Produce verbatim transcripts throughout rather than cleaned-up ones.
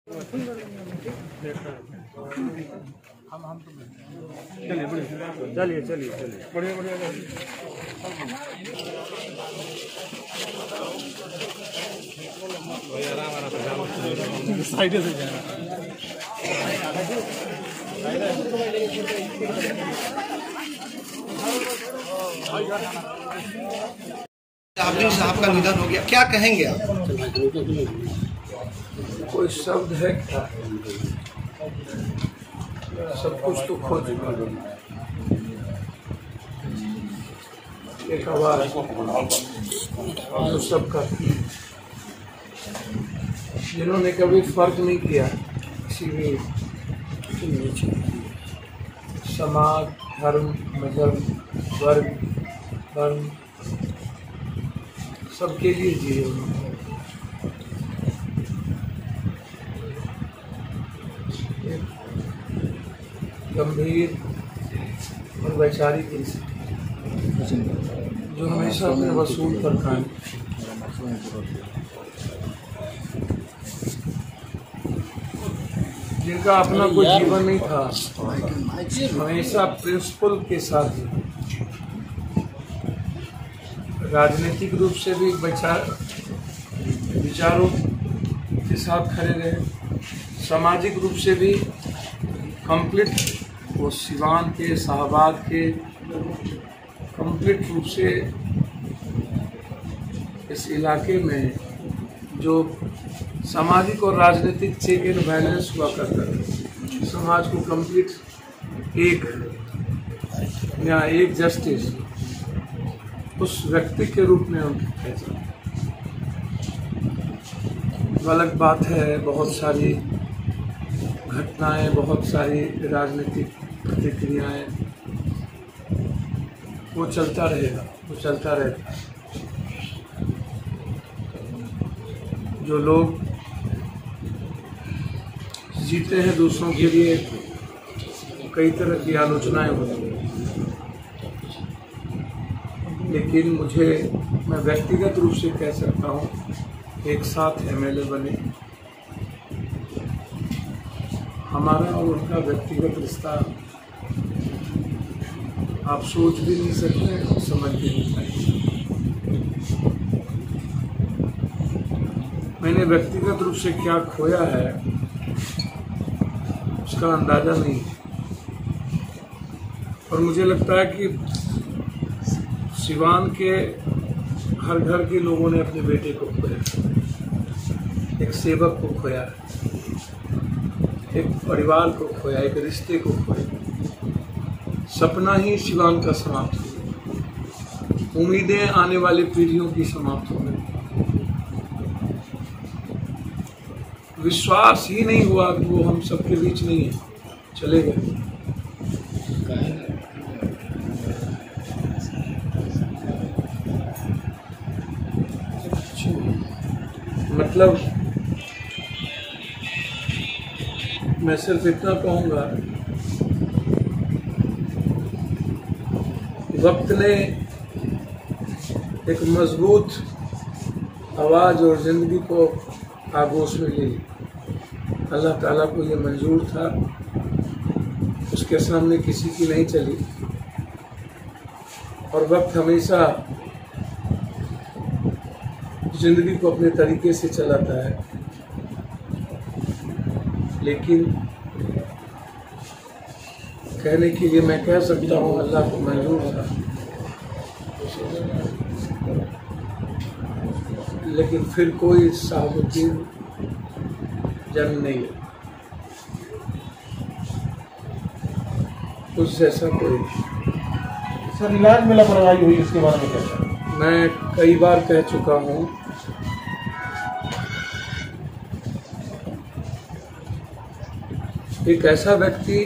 हम हम तो चलिए बढ़िया चलिए चलिए चलिए बढ़िया बढ़िया साइड से जाना जाबरी साहब का निधन हो गया, क्या कहेंगे आप? कोई शब्द है क्या? सब कुछ तो खो चुका है। एक आवाज जो सबका, जिन्होंने कभी फर्क नहीं किया किसी भी समाज, धर्म, मजहब, वर्ग, वर्ण, सबके लिए जिए उन्होंने। गंभीर और वैचारिक जो हमेशा अपने वसूल पर कायम, जिनका अपना कोई जीवन नहीं था, हमेशा प्रिंसिपल के साथ, राजनीतिक रूप से भी विचार विचारों के साथ खड़े रहे, सामाजिक रूप से भी कंप्लीट, वो सिवान के, शाहबाद के कंप्लीट रूप से इस इलाके में जो सामाजिक और राजनीतिक चेक एंड बैलेंस हुआ करता है, समाज को कंप्लीट एक या एक जस्टिस, उस व्यक्ति के रूप में उनकी पहचान। अलग बात है, बहुत सारी घटनाएं, बहुत सारी राजनीतिक प्रतिक्रियाएं, वो चलता रहेगा, वो चलता रहेगा। जो लोग जीते हैं दूसरों के लिए, कई तरह की आलोचनाएं होती हैं, लेकिन मुझे, मैं व्यक्तिगत रूप से कह सकता हूँ, एक साथ एम एल ए बने, हमारा और उनका व्यक्तिगत रिश्ता आप सोच भी नहीं सकते, समझ भी नहीं सकते। मैंने व्यक्तिगत रूप से क्या खोया है उसका अंदाजा नहीं, और मुझे लगता है कि सिवान के हर घर के लोगों ने अपने बेटे को खोया, एक सेवक को खोया, एक परिवार को खोया, एक रिश्ते को खोया। सपना ही सिवान का समाप्त हुआ, उम्मीदें आने वाली पीढ़ियों की समाप्त हो गई, विश्वास ही नहीं हुआ कि वो हम सबके बीच नहीं है, चले गए। मतलब मैं सिर्फ इतना कहूँगा, वक्त ने एक मजबूत आवाज़ और ज़िंदगी को आगोश में ले ली। अल्लाह ताला को ये मंजूर था, उसके सामने किसी की नहीं चली, और वक्त हमेशा ज़िंदगी को अपने तरीके से चलाता है, लेकिन कहने के लिए मैं कह सकता हूँ अल्लाह को मंजूर था, लेकिन फिर कोई साहबुद्दीन जन्म नहीं है, उस जैसा कोई। सर, इलाज में लापरवाही हुई, इसके बारे में क्या? मैं कई बार कह चुका हूँ, एक ऐसा व्यक्ति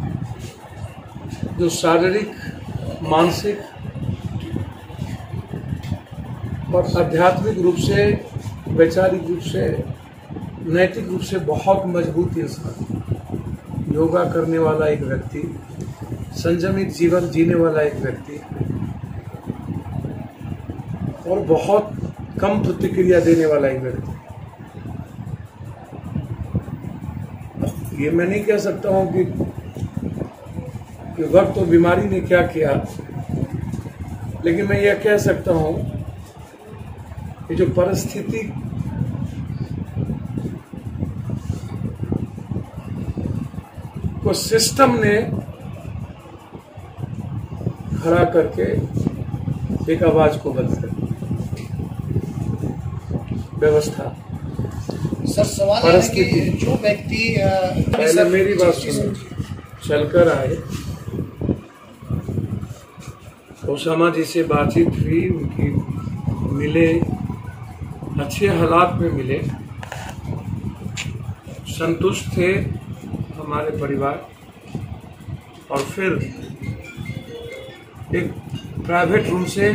जो शारीरिक, मानसिक और आध्यात्मिक रूप से, वैचारिक रूप से, नैतिक रूप से बहुत मजबूत इंसान, योगा करने वाला एक व्यक्ति, संयमित जीवन जीने वाला एक व्यक्ति, और बहुत कम प्रतिक्रिया देने वाला एक व्यक्ति, ये मैं नहीं कह सकता हूँ कि, कि वक्त और बीमारी ने क्या किया, लेकिन मैं यह कह सकता हूँ कि जो परिस्थिति को सिस्टम ने खड़ा करके एक आवाज को बंद कर, व्यवस्था, सर सवाल है कि जो व्यक्ति पहले मेरी बात सुनो, चलकर आए, ओसामा जी से बातचीत हुई, उनकी मिले, अच्छे हालात में मिले, संतुष्ट थे हमारे परिवार, और फिर एक प्राइवेट रूम से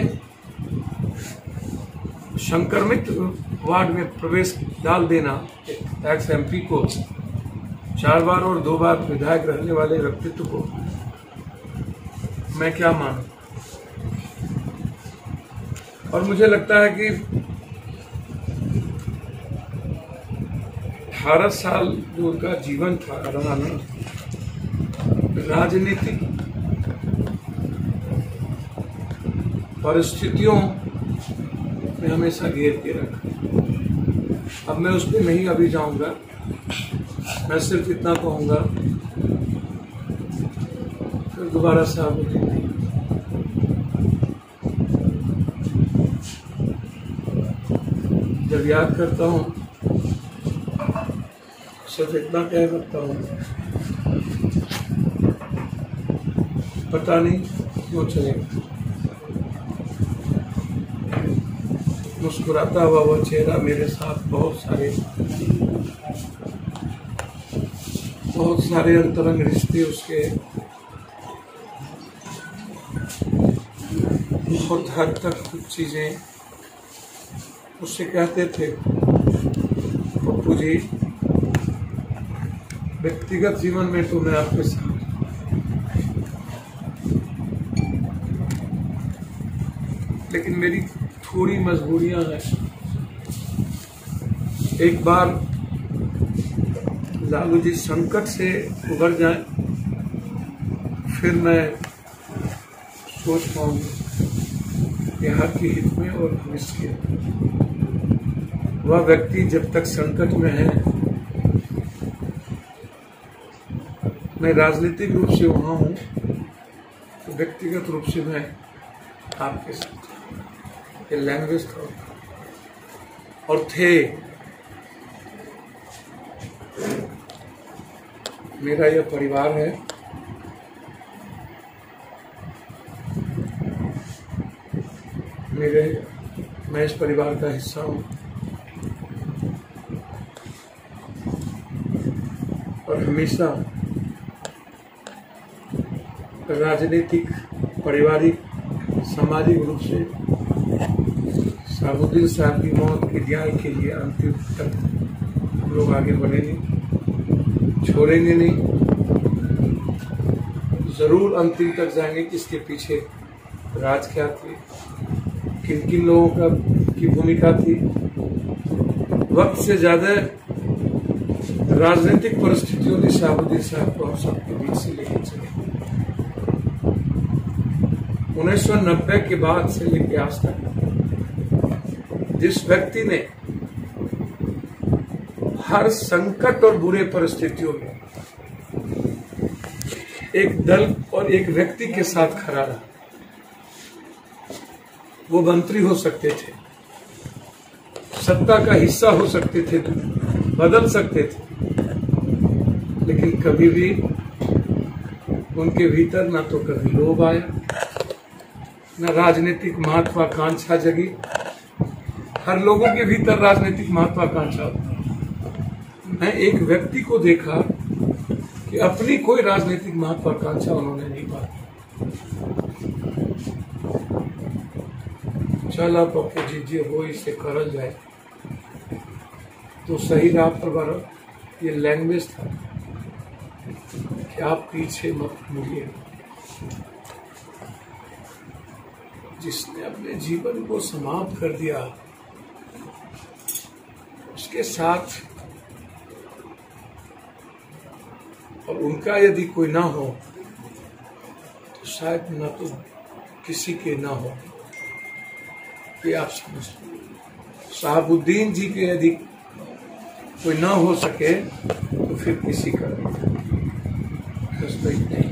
संक्रमित वार्ड में प्रवेश डाल देना एक एक्स एमपी को, चार बार और दो बार विधायक रहने वाले व्यक्तित्व को, मैं क्या मानूं। और मुझे लगता है कि अठारह साल जो उनका जीवन था रहा ना, राजनीतिक परिस्थितियों में हमेशा घेर के रखा। अब मैं उस पर नहीं अभी जाऊंगा, मैं सिर्फ इतना कहूंगा, फिर दोबारा से आप नहीं। जब याद करता हूं सिर्फ इतना कह सकता हूं, पता नहीं क्यों चलेगा, मुस्कुराता हुआ वो चेहरा मेरे साथ बहुत सारे बहुत सारे अंतरंग रिश्ते, उसके बहुत हद तक कुछ चीजें उससे कहते थे, पप्पू जी व्यक्तिगत जीवन में तो मैं आपके साथ, लेकिन मेरी थोड़ी मजबूरियां हैं। एक बार लालू जी संकट से उबर जाए, फिर मैं सोच पाऊंगा बिहार के हित में और भविष्य के। वह व्यक्ति जब तक संकट में है, मैं राजनीतिक रूप से वहां हूं, तो व्यक्तिगत रूप से मैं आपके साथ, ये लैंग्वेज था और थे। मेरा यह परिवार है, मेरे मैं इस परिवार का हिस्सा हूं, और हमेशा राजनीतिक, पारिवारिक, सामाजिक रूप से साबुद्दीन साहब की मौत के न्याय के लिए अंतिम तक लोग आगे बढ़ेंगे, छोड़ेंगे नहीं, जरूर अंतिम तक जाएंगे कि इसके पीछे राज क्या थी, किन किन लोगों का की भूमिका थी। वक्त से ज्यादा राजनीतिक परिस्थितियों ने साबुद्दीन साहब को हम सबके बीच से लेके चले। उन्नीस सौ नब्बे के बाद से लेके आज तक जिस व्यक्ति ने हर संकट और बुरे परिस्थितियों में एक दल और एक व्यक्ति के साथ खड़ा रहा, वो मंत्री हो सकते थे, सत्ता का हिस्सा हो सकते थे, बदल सकते थे, लेकिन कभी भी उनके भीतर ना तो कभी लोभ आया, न राजनीतिक महत्वाकांक्षा जगी। हर लोगों के भीतर राजनीतिक महत्वाकांक्षा होती। मैं एक व्यक्ति को देखा कि अपनी कोई राजनीतिक महत्वाकांक्षा उन्होंने नहीं पाई। चला पप्पू जी जी हो इसे करल जाए तो सही राह पर बढ़ो, ये लैंग्वेज था कि आप पीछे मत मुड़िए। जिसने अपने जीवन को समाप्त कर दिया, उसके साथ और उनका यदि कोई ना हो तो शायद न तो किसी के ना हो। ये आप समझ। शहाबुद्दीन जी के यदि कोई ना हो सके तो फिर किसी का नहीं। बस इतना ही।